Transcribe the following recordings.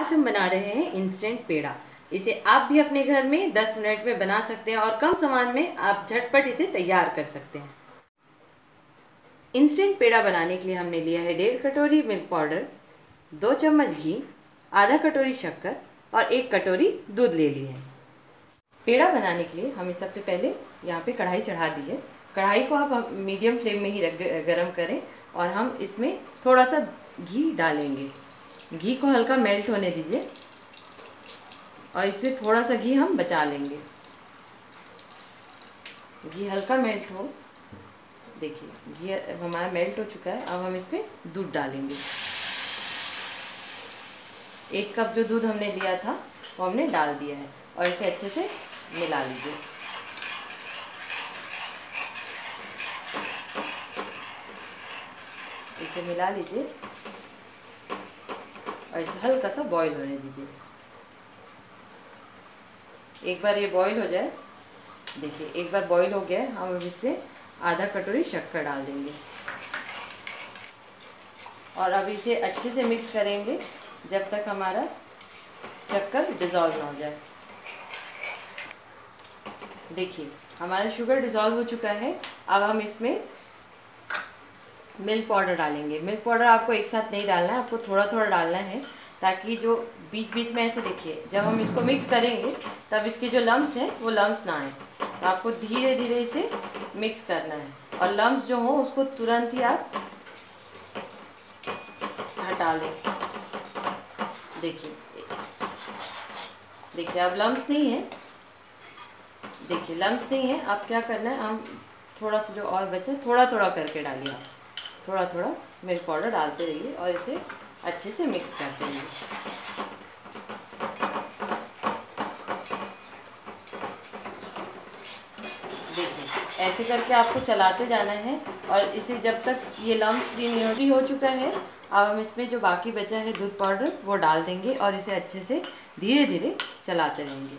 आज हम बना रहे हैं इंस्टेंट पेड़ा। इसे आप भी अपने घर में 10 मिनट में बना सकते हैं और कम सामान में आप झटपट इसे तैयार कर सकते हैं। इंस्टेंट पेड़ा बनाने के लिए हमने लिया है 1.5 कटोरी मिल्क पाउडर, 2 चम्मच घी, आधा कटोरी शक्कर और 1 कटोरी दूध ले लिए हैं। पेड़ा बनाने के लिए हमें सबसे पहले यहाँ पे कढ़ाई चढ़ा दी है। कढ़ाई को आप मीडियम फ्लेम में ही गरम करें और हम इसमें थोड़ा सा घी डालेंगे। घी को हल्का मेल्ट होने दीजिए और इससे थोड़ा सा घी हम बचा लेंगे। घी हल्का मेल्ट हो, देखिए घी हमारा मेल्ट हो चुका है। अब हम इसमें दूध डालेंगे। 1 कप जो दूध हमने लिया था वो हमने डाल दिया है और इसे अच्छे से मिला लीजिए। इसे मिला लीजिए और इसे हल्का सा बॉईल होने दीजिए। एक बार ये बॉईल हो जाए, देखिए एक बार बॉईल हो गया है, हम अब इससे आधा कटोरी शक्कर डाल देंगे और अब इसे अच्छे से मिक्स करेंगे जब तक हमारा शक्कर डिज़ोल्व ना हो जाए। देखिए हमारा शुगर डिज़ोल्व हो चुका है। अब हम इसमें मिल्क पाउडर डालेंगे। मिल्क पाउडर आपको एक साथ नहीं डालना है, आपको थोड़ा थोड़ा डालना है ताकि जो बीच बीच में ऐसे देखिए जब हम इसको मिक्स करेंगे तब इसके जो लम्स हैं वो लम्स ना आए। तो आपको धीरे धीरे इसे मिक्स करना है और लम्स जो हो उसको तुरंत ही आप हटा दें। देखिए देखिए अब लम्स नहीं है, देखिए लम्स नहीं है। अब क्या करना है, हम थोड़ा सा जो और बचा थोड़ा थोड़ा करके डालिए। आप थोड़ा थोड़ा मिल्क पाउडर डालते रहिए और इसे अच्छे से मिक्स करते रहिए। देखिए ऐसे करके आपको चलाते जाना है और इसे जब तक ये लम्स फ्री हो चुका है। अब हम इसमें जो बाकी बचा है दूध पाउडर वो डाल देंगे और इसे अच्छे से धीरे धीरे चलाते रहेंगे।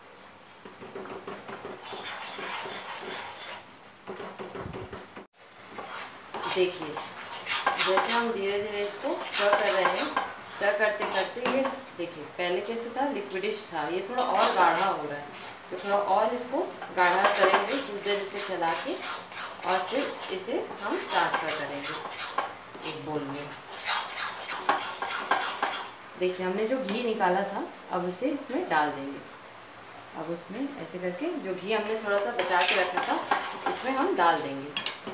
देखिए जैसे हम धीरे धीरे इसको स्टर कर रहे हैं, स्टर करते करते ये देखिए पहले कैसे था, लिक्विडिश था, ये थोड़ा और गाढ़ा हो रहा है। तो थोड़ा और इसको गाढ़ा करेंगे, कुछ देर इसको चला के और फिर इसे हम ट्रांसफ़र करेंगे एक बोल में। देखिए हमने जो घी निकाला था अब उसे इसमें डाल देंगे। अब उसमें ऐसे करके जो घी हमने थोड़ा सा बचा के रखा था इसमें हम डाल देंगे।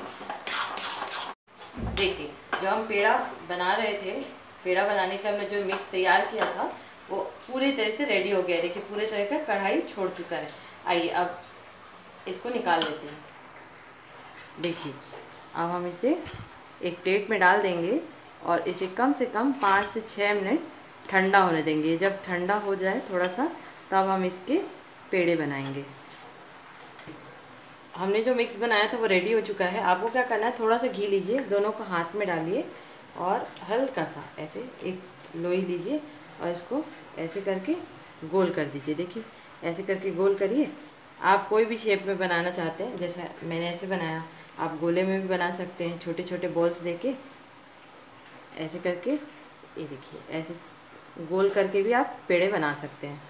देखिए जो हम पेड़ा बना रहे थे, पेड़ा बनाने के लिए हमने जो मिक्स तैयार किया था वो पूरी तरह से रेडी हो गया है। देखिए पूरे तरह का कढ़ाई छोड़ चुका है। आइए अब इसको निकाल लेते हैं। देखिए अब हम इसे एक प्लेट में डाल देंगे और इसे कम से कम 5 से 6 मिनट ठंडा होने देंगे। जब ठंडा हो जाए थोड़ा सा तब हम इसके पेड़े बनाएंगे। हमने जो मिक्स बनाया था वो रेडी हो चुका है। आपको क्या करना है, थोड़ा सा घी लीजिए, दोनों को हाथ में डालिए और हल्का सा ऐसे एक लोई लीजिए और इसको ऐसे करके गोल कर दीजिए। देखिए ऐसे करके गोल करिए। आप कोई भी शेप में बनाना चाहते हैं, जैसा मैंने ऐसे बनाया, आप गोले में भी बना सकते हैं। छोटे छोटे बॉल्स देके ऐसे करके, ये देखिए ऐसे गोल करके भी आप पेड़े बना सकते हैं।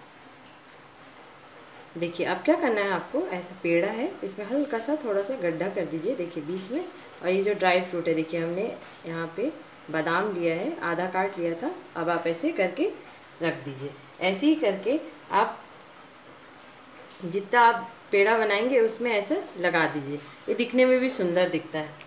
देखिए अब क्या करना है, आपको ऐसा पेड़ा है इसमें हल्का सा थोड़ा सा गड्ढा कर दीजिए, देखिए बीच में। और ये जो ड्राई फ्रूट है, देखिए हमने यहाँ पे बादाम लिया है, आधा काट लिया था। अब आप ऐसे करके रख दीजिए। ऐसे ही करके आप जितना आप पेड़ा बनाएंगे उसमें ऐसे लगा दीजिए, ये दिखने में भी सुंदर दिखता है।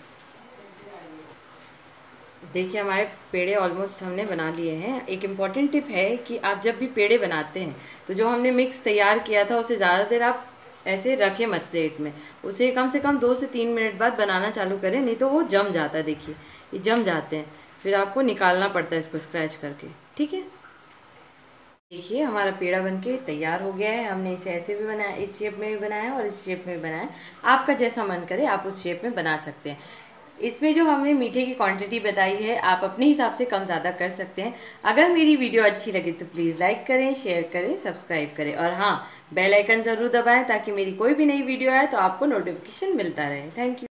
देखिए हमारे पेड़े ऑलमोस्ट हमने बना लिए हैं। एक इम्पॉर्टेंट टिप है कि आप जब भी पेड़े बनाते हैं तो जो हमने मिक्स तैयार किया था उसे ज़्यादा देर आप ऐसे रखें मत प्लेट में। उसे कम से कम 2 से 3 मिनट बाद बनाना चालू करें, नहीं तो वो जम जाता है। देखिए ये जम जाते हैं, फिर आपको निकालना पड़ता है इसको स्क्रैच करके। ठीक है, देखिए हमारा पेड़ा बनके तैयार हो गया है। हमने इसे ऐसे भी बनाया, इस शेप में भी बनाया और इस शेप में भी बनाया। आपका जैसा मन करे आप उस शेप में बना सकते हैं। इसमें जो हमने मीठे की क्वांटिटी बताई है आप अपने हिसाब से कम ज़्यादा कर सकते हैं। अगर मेरी वीडियो अच्छी लगे तो प्लीज़ लाइक करें, शेयर करें, सब्सक्राइब करें और हाँ बेल आइकन ज़रूर दबाएं ताकि मेरी कोई भी नई वीडियो आए तो आपको नोटिफिकेशन मिलता रहे। Thank you.